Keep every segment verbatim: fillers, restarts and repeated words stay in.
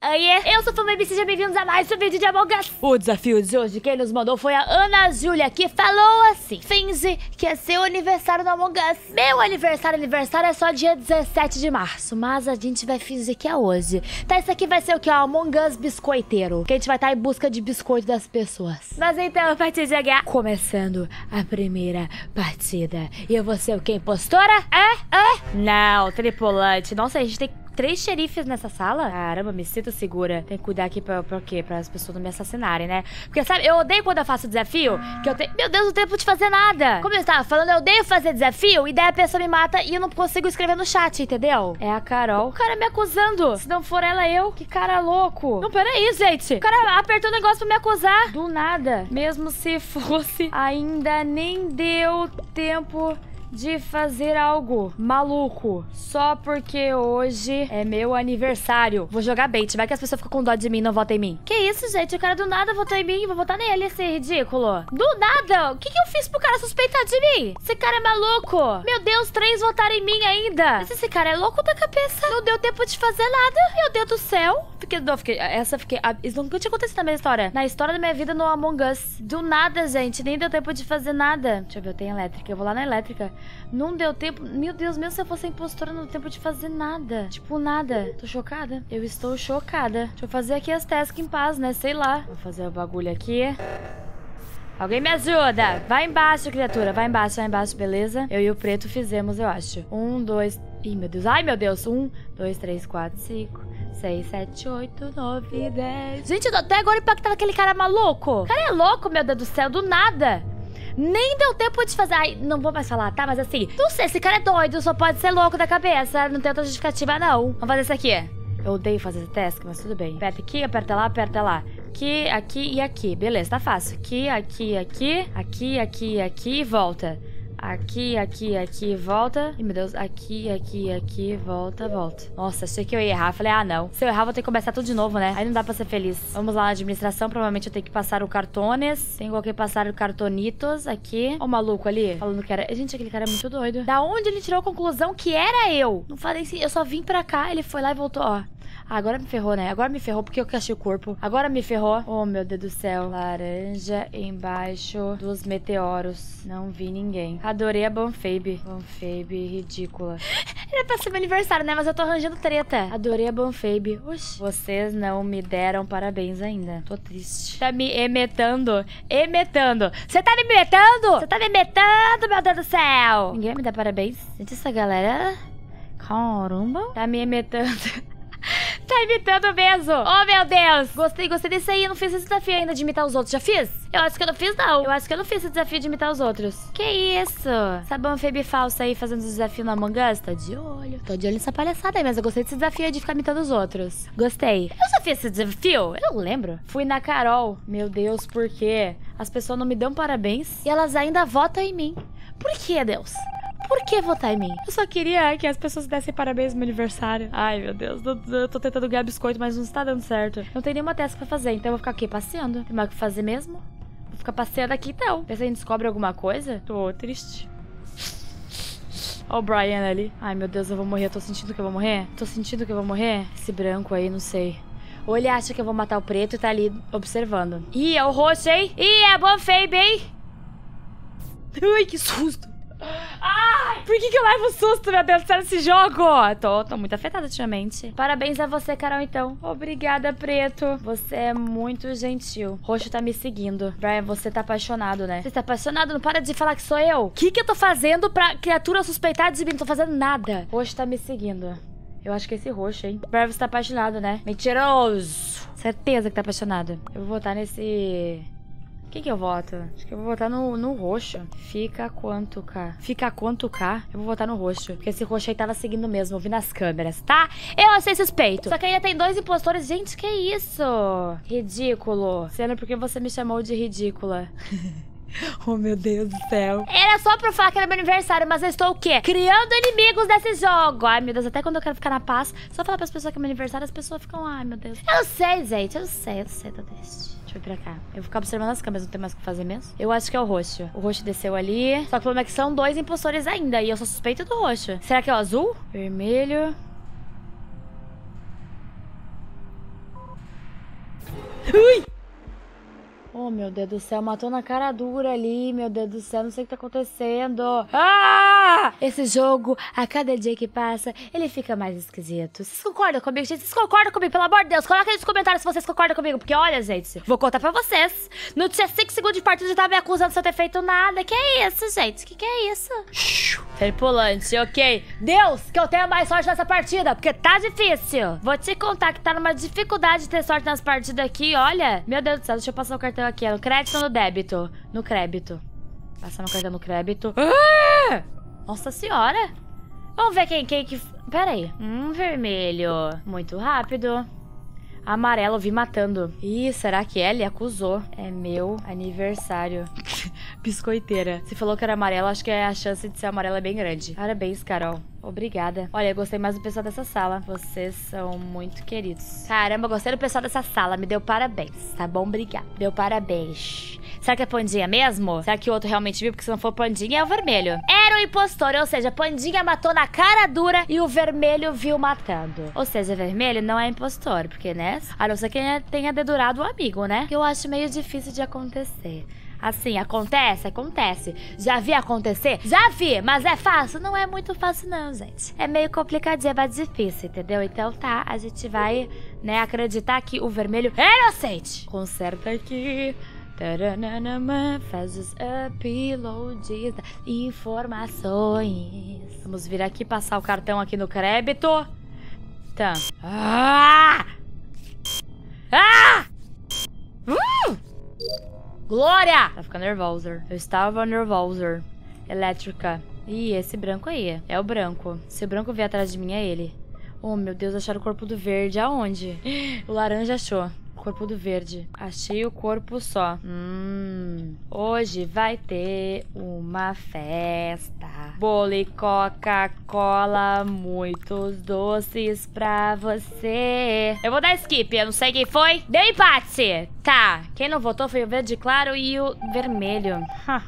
Oiê, eu sou a Fumemi, sejam bem-vindos a mais um vídeo de Among Us. O desafio de hoje, quem nos mandou foi a Ana Júlia, que falou assim: finge que é seu aniversário no Among Us. Meu aniversário, aniversário é só dia dezessete de março, mas a gente vai fingir que é hoje. Tá, isso aqui vai ser o que? Ó, Among Us biscoiteiro, que a gente vai estar em busca de biscoito das pessoas. Mas então, a partir de agora, começando a primeira partida. E eu vou ser o que? Impostora? É? É? Não, tripulante. Nossa, a gente tem três xerifes nessa sala? Caramba, me sinto segura. Tem que cuidar aqui pra, pra quê? Para as pessoas não me assassinarem, né? Porque, sabe, eu odeio quando eu faço desafio, que eu tenho... Meu Deus, não tenho tempo de fazer nada. Como eu estava falando, eu odeio fazer desafio, e daí a pessoa me mata e eu não consigo escrever no chat, entendeu? É a Carol. O cara me acusando. Se não for ela, eu. Que cara louco. Não, peraí, gente. O cara apertou o negócio pra me acusar. Do nada. Mesmo se fosse, ainda nem deu tempo de fazer algo maluco, só porque hoje é meu aniversário. Vou jogar bait, vai que as pessoas ficam com dó de mim e não votam em mim. Que isso, gente? O cara do nada votou em mim, vou votar nele, esse ridículo. Do nada? O que que eu fiz pro cara suspeitar de mim? Esse cara é maluco. Meu Deus, três votaram em mim ainda. Mas esse cara é louco da cabeça. Não deu tempo de fazer nada. Meu Deus do céu. Fiquei, não, fiquei, essa fiquei... Isso nunca tinha acontecido na minha história. Na história da minha vida no Among Us. Do nada, gente. Nem deu tempo de fazer nada. Deixa eu ver, eu tenho elétrica. Eu vou lá na elétrica. Não deu tempo. Meu Deus, mesmo se eu fosse impostora, não deu tempo de fazer nada. Tipo, nada. Tô chocada. Eu estou chocada. Deixa eu fazer aqui as tasks em paz, né? Sei lá. Vou fazer o bagulho aqui. Alguém me ajuda. Vai embaixo, criatura. Vai embaixo, vai embaixo, beleza? Eu e o preto fizemos, eu acho. Um, dois... Ih, meu Deus. Ai, meu Deus. Um, dois, três, quatro, cinco, seis, sete, oito, nove, dez. Gente, eu tô até agora impactada aquele cara maluco. O cara é louco, meu Deus do céu. Do nada. Nem deu tempo de fazer... Ai, não vou mais falar, tá? Mas assim, não sei, esse cara é doido, só pode ser louco da cabeça. Não tem outra justificativa, não. Vamos fazer isso aqui. Eu odeio fazer esse task, mas tudo bem. Aperta aqui, aperta lá, aperta lá. Aqui, aqui e aqui. Beleza, tá fácil. Aqui, aqui, aqui. Aqui, aqui, aqui e volta. Aqui, aqui, aqui, volta. Ih, meu Deus. Aqui, aqui, aqui, volta, volta. Nossa, achei que eu ia errar. Falei, ah, não. Se eu errar, vou ter que começar tudo de novo, né? Aí não dá pra ser feliz. Vamos lá na administração. Provavelmente eu tenho que passar o cartones. Tenho que passar o cartonitos aqui. Ó o maluco ali, falando que era... Gente, aquele cara é muito doido. Da onde ele tirou a conclusão que era eu? Não falei assim. Eu só vim pra cá, ele foi lá e voltou, ó. Ah, agora me ferrou, né? Agora me ferrou porque eu achei o corpo. Agora me ferrou. Oh, meu Deus do céu. Laranja embaixo dos meteoros. Não vi ninguém. Adorei a Bonfabe. Bonfabe, ridícula. Era pra ser meu aniversário, né? Mas eu tô arranjando treta. Adorei a Bonfabe. Oxi. Vocês não me deram parabéns ainda. Tô triste. Tá me emetando. Emetando. Você tá me emetando? Você tá me emetando, meu Deus do céu. Ninguém vai me dar parabéns. Gente, essa galera... Caramba. Tá me emetando. Tá imitando mesmo. Oh, meu Deus. Gostei, gostei desse aí. Eu não fiz esse desafio ainda de imitar os outros. Já fiz? Eu acho que eu não fiz, não. Eu acho que eu não fiz esse desafio de imitar os outros. Que isso? Essa Bonfabe falsa aí fazendo desafio no Among Us? Tô de olho. Tô de olho nessa palhaçada aí, mas eu gostei desse desafio aí de ficar imitando os outros. Gostei. Eu já fiz esse desafio? Eu não lembro. Fui na Carol. Meu Deus, por quê? As pessoas não me dão parabéns e elas ainda votam em mim. Por que, Deus? Por que votar em mim? Eu só queria que as pessoas dessem parabéns no meu aniversário. Ai, meu Deus. Eu tô tentando ganhar biscoito, mas não está dando certo. Não tem nenhuma task pra fazer, então eu vou ficar aqui passeando. Tem mais o que fazer mesmo? Vou ficar passeando aqui, então. Vê se a gente descobre alguma coisa. Tô triste. Ó o Brian ali. Ai, meu Deus, eu vou morrer. Eu tô sentindo que eu vou morrer. Tô sentindo que eu vou morrer. Esse branco aí, não sei. Ou ele acha que eu vou matar o preto e tá ali observando. Ih, é o roxo, hein? Ih, é a Bonfabe, hein? Ai, que susto. Ai, por que que eu levo susto, meu Deus do céu, nesse jogo? Tô, tô muito afetada ultimamente. Parabéns a você, Carol, então. Obrigada, preto. Você é muito gentil. Roxo tá me seguindo. Brian, você tá apaixonado, né? Você tá apaixonado? Não para de falar que sou eu. O que que eu tô fazendo pra criatura suspeitar de mim? Não tô fazendo nada. Roxo tá me seguindo. Eu acho que é esse roxo, hein? Brian, você tá apaixonado, né? Mentiroso. Certeza que tá apaixonado. Eu vou votar nesse... Quem que eu voto? Acho que eu vou votar no, no roxo. Fica quanto, K? Fica quanto, K? Eu vou votar no roxo. Porque esse roxo aí tava seguindo mesmo, ouvindo as câmeras, tá? Eu achei suspeito. Só que ainda tem dois impostores. Gente, que isso? Ridículo. Sendo porque você me chamou de ridícula. Oh, meu Deus do céu. Era só pra falar que era meu aniversário, mas eu estou o quê? Criando inimigos desse jogo. Ai, meu Deus, até quando eu quero ficar na paz, só falar pras pessoas que é meu aniversário, as pessoas ficam, ai, meu Deus. Eu sei, gente, eu sei, eu sei, tô triste. Deixa eu ir pra cá. Eu vou ficar observando as câmeras, não tem mais o que fazer mesmo. Eu acho que é o roxo. O roxo desceu ali. Só que o problema é que são dois impostores ainda. E eu sou suspeita do roxo. Será que é o azul? Vermelho. Ui! Oh, meu Deus do céu, matou na cara dura ali, meu Deus do céu, não sei o que tá acontecendo. Ah! Esse jogo, a cada dia que passa, ele fica mais esquisito. Vocês concordam comigo, gente? Vocês concordam comigo? Pelo amor de Deus, coloca aí nos comentários se vocês concordam comigo, porque olha, gente, vou contar pra vocês. Não tinha cinco segundos de partida e tava me acusando de eu ter feito nada. Que é isso, gente? Que que é isso? Tripulante, ok. Deus, que eu tenha mais sorte nessa partida, porque tá difícil. Vou te contar que tá numa dificuldade de ter sorte nas partidas aqui, olha. Meu Deus do céu, deixa eu passar o cartão aqui. É no crédito ou no débito? No crédito. Passar no cartão no crédito. Ah! Nossa senhora. Vamos ver quem, quem que... Pera aí. Hum, vermelho. Muito rápido. Amarelo, vi matando. Ih, será que ele acusou? É meu aniversário. Biscoiteira. Se falou que era amarelo, acho que a chance de ser amarelo é bem grande. Parabéns, Carol. Obrigada. Olha, eu gostei mais do pessoal dessa sala. Vocês são muito queridos. Caramba, gostei do pessoal dessa sala. Me deu parabéns, tá bom? Obrigada. Deu parabéns. Será que é Pandinha mesmo? Será que o outro realmente viu? Porque se não for Pandinha, é o vermelho. Era o impostor, ou seja, Pandinha matou na cara dura e o vermelho viu matando. Ou seja, vermelho não é impostor, porque, né? A não ser que tenha dedurado o amigo, né? Que eu acho meio difícil de acontecer. Assim, acontece? Acontece. Já vi acontecer? Já vi, mas é fácil? Não é muito fácil não, gente. É meio complicadinho, é mais difícil, entendeu? Então tá, a gente vai, né, acreditar que o vermelho é inocente. Conserta aqui. Taranana, faz os uploads das informações. Vamos vir aqui, passar o cartão aqui no crédito. Tá. Ah! Ah! Uh! Glória! Tá ficando nervosa. Eu estava nervosa. Elétrica. Ih, esse branco aí. É o branco. Se o branco vier atrás de mim, é ele. Oh, meu Deus, acharam o corpo do verde. Aonde? O laranja achou. Corpo do verde. Achei o corpo só. Hum. Hoje vai ter uma festa. Bolo e Coca-Cola, muitos doces pra você. Eu vou dar skip, eu não sei quem foi. Deu empate. Tá, quem não votou foi o verde claro e o vermelho.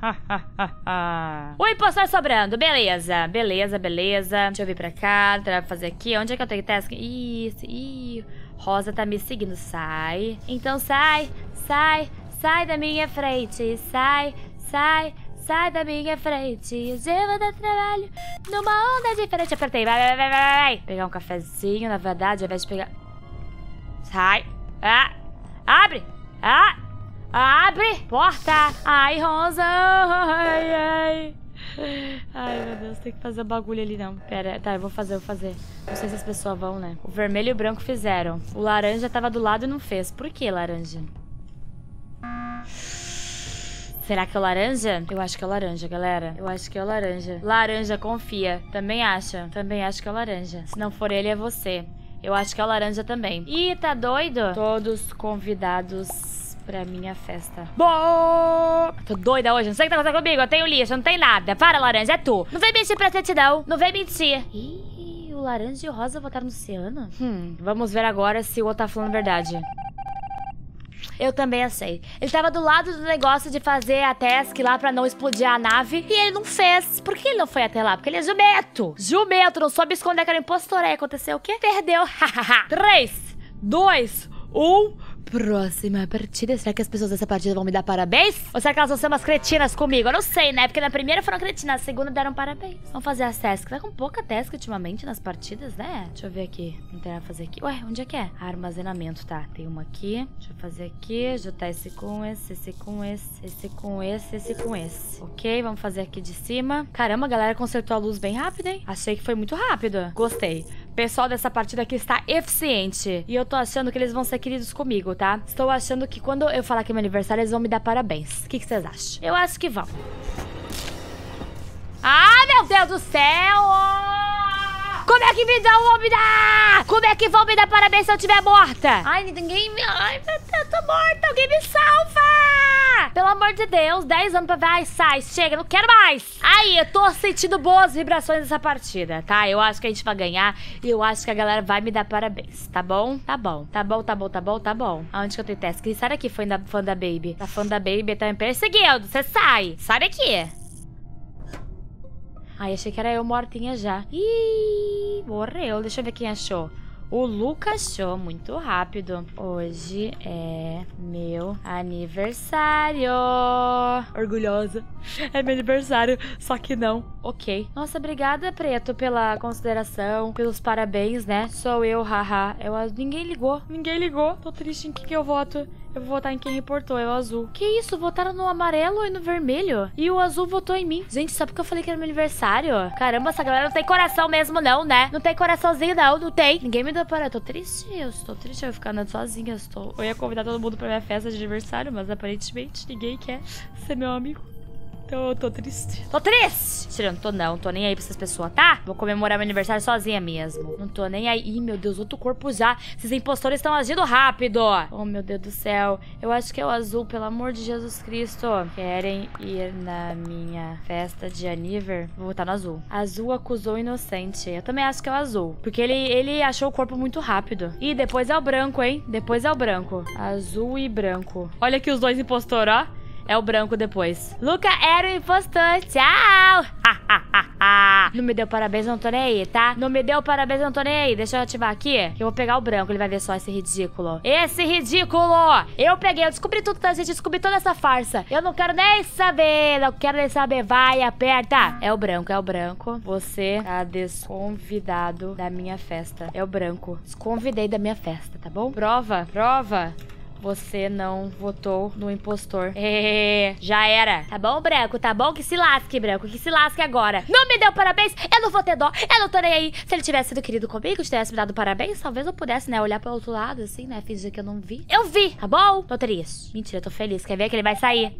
O impostor sobrando, beleza. Beleza, beleza. Deixa eu vir pra cá, pra fazer aqui. Onde é que eu tenho task? Isso, ih. Rosa tá me seguindo, sai. Então sai, sai, sai da minha frente. Sai, sai, sai da minha frente. Eu vou dar trabalho numa onda diferente. Apertei, vai, vai, vai, vai, vai. Pegar um cafezinho, na verdade, ao invés de pegar... Sai. Ah, abre. Ah, abre. Porta. Ai, Rosa. Ai, ai. Ai, meu Deus, tem que fazer o bagulho ali, não. Pera, tá, eu vou fazer, eu vou fazer. Não sei se as pessoas vão, né? O vermelho e o branco fizeram. O laranja tava do lado e não fez. Por que laranja? Será que é o laranja? Eu acho que é o laranja, galera. Eu acho que é o laranja. Laranja, confia. Também acha? Também acho que é o laranja. Se não for ele, é você. Eu acho que é o laranja também. Ih, tá doido? Todos convidados pra minha festa. Bom! Tô doida hoje, não sei o que tá acontecendo comigo. Eu tenho lixo, não tem nada. Para, laranja, é tu. Não vem mentir pra gente, não. Não vem mentir. Ih, o laranja e o rosa votaram no Ciano? Hum, vamos ver agora se o outro tá falando a verdade. Eu também achei. Ele tava do lado do negócio de fazer a task lá pra não explodir a nave. E ele não fez. Por que ele não foi até lá? Porque ele é jumento. Jumento, não soube esconder que era impostor. Aí aconteceu o quê? Perdeu. três, dois, um... Próxima partida. Será que as pessoas dessa partida vão me dar parabéns? Ou será que elas vão ser umas cretinas comigo? Eu não sei, né? Porque na primeira foram cretinas, na segunda deram parabéns. Vamos fazer as tasks. Tá com pouca task ultimamente nas partidas, né? Deixa eu ver aqui. Não tem nada pra fazer aqui. Ué, onde é que é? Armazenamento, tá. Tem uma aqui. Deixa eu fazer aqui. Juntar esse com esse, esse com esse, esse com esse, esse com esse. Ok, vamos fazer aqui de cima. Caramba, a galera consertou a luz bem rápido, hein? Achei que foi muito rápido. Gostei. O pessoal dessa partida aqui está eficiente. E eu tô achando que eles vão ser queridos comigo, tá? Estou achando que quando eu falar que é meu aniversário, eles vão me dar parabéns. O que, que vocês acham? Eu acho que vão. Ah, meu Deus do céu! Como é que me dão, vão me dar? Como é que vão me dar parabéns se eu estiver morta? Ai, ninguém me... Ai, meu Deus, eu tô morta. Alguém me salva! Pelo amor de Deus, dez anos pra ver. Ai, sai, chega, não quero mais. Ai, eu tô sentindo boas vibrações nessa partida, tá? Eu acho que a gente vai ganhar e eu acho que a galera vai me dar parabéns, tá bom? Tá bom, tá bom, tá bom, tá bom, tá bom. Aonde que eu tenho task? Sai daqui, fã da, fã da Baby. A fã da Baby tá me perseguindo. Você sai. Sai daqui. Ai, achei que era eu mortinha já. Ih, morreu. Deixa eu ver quem achou. O Lucas achou muito rápido. Hoje é meu aniversário. Orgulhosa. É meu aniversário, só que não. Ok. Nossa, obrigada, Preto, pela consideração, pelos parabéns, né? Sou eu, haha. Eu, ninguém ligou. Ninguém ligou. Tô triste. Em que que eu voto? Eu vou votar em quem reportou, é o azul. Que isso? Votaram no amarelo e no vermelho? E o azul votou em mim. Gente, só porque eu falei que era meu aniversário? Caramba, essa galera não tem coração mesmo não, né? Não tem coraçãozinho não, não tem. Ninguém me deu para... Eu tô triste, eu estou triste. Eu vou ficar andando sozinha. Eu, estou... eu ia convidar todo mundo pra minha festa de aniversário, mas aparentemente ninguém quer ser meu amigo. Então eu tô triste. Tô triste! Mentira, não tô não. Tô nem aí pra essas pessoas, tá? Vou comemorar meu aniversário sozinha mesmo. Não tô nem aí. Ih, meu Deus, outro corpo já. Esses impostores estão agindo rápido. Oh, meu Deus do céu. Eu acho que é o azul, pelo amor de Jesus Cristo. Querem ir na minha festa de aniversário? Vou votar no azul. Azul acusou o inocente. Eu também acho que é o azul. Porque ele, ele achou o corpo muito rápido. Ih, depois é o branco, hein? Depois é o branco. Azul e branco. Olha aqui os dois impostores, ó. É o branco depois. Luca era o impostor. Tchau! Não me deu parabéns, não tô nem aí, tá? Não me deu parabéns, não tô nem aí. Deixa eu ativar aqui. Que eu vou pegar o branco. Ele vai ver só esse ridículo. Esse ridículo! Eu peguei, eu descobri tudo, tá, gente? Descobri toda essa farsa. Eu não quero nem saber. Não quero nem saber. Vai, aperta. É o branco, é o branco. Você tá desconvidado da minha festa. É o branco. Desconvidei da minha festa, tá bom? Prova, prova. Você não votou no impostor. É, já era. Tá bom, branco? Tá bom? Que se lasque, branco. Que se lasque agora. Não me deu parabéns. Eu não vou ter dó. Eu não tô nem aí. Se ele tivesse sido querido comigo, tivesse me dado parabéns, talvez eu pudesse, né, olhar pro outro lado, assim, né, fingir que eu não vi. Eu vi, tá bom? Tô triste. Mentira, eu tô feliz. Quer ver que ele vai sair?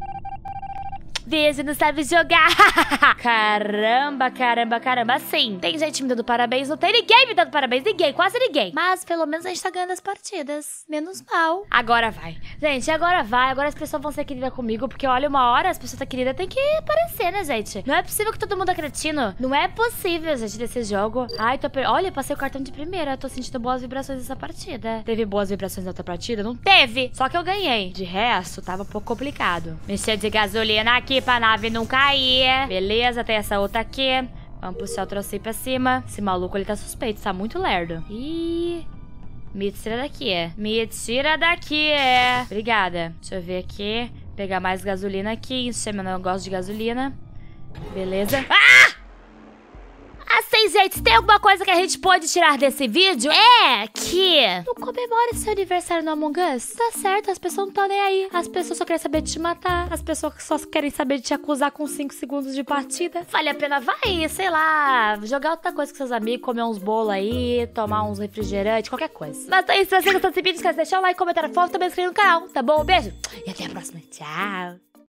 Veja, não sabe jogar. Caramba, caramba, caramba. Sim, tem gente me dando parabéns. Não tem ninguém me dando parabéns. Ninguém, quase ninguém. Mas pelo menos a gente tá ganhando as partidas. Menos mal. Agora vai. Gente, agora vai. Agora as pessoas vão ser queridas comigo. Porque olha, uma hora as pessoas tá queridas tem que aparecer, né, gente? Não é possível que todo mundo é cretino. Não é possível, gente, desse jogo. Ai, tô per... Olha, passei o cartão de primeira. Tô sentindo boas vibrações nessa partida. Teve boas vibrações na outra partida? Não teve. Só que eu ganhei. De resto, tava um pouco complicado. Mexer de gasolina aqui pra nave não cair. Beleza, tem essa outra aqui. Vamos puxar o trocinho pra cima. Esse maluco, ele tá suspeito, tá muito lerdo. Ih... Me tira daqui, é. Me tira daqui, é. Obrigada. Deixa eu ver aqui. Pegar mais gasolina aqui. Encher meu negócio de gasolina. Beleza. Ah! Assim, gente, tem alguma coisa que a gente pode tirar desse vídeo? É que não comemore seu aniversário no Among Us. Tá certo, as pessoas não estão nem aí. As pessoas só querem saber de te matar. As pessoas só querem saber de te acusar com cinco segundos de partida. Vale a pena, vai, sei lá, jogar outra coisa com seus amigos, comer uns bolos aí, tomar uns refrigerantes, qualquer coisa. Mas é isso, se você gostou desse vídeo, esquece de deixar um like, comentário fofo, também se inscrever no canal, tá bom? Um beijo e até a próxima. Tchau!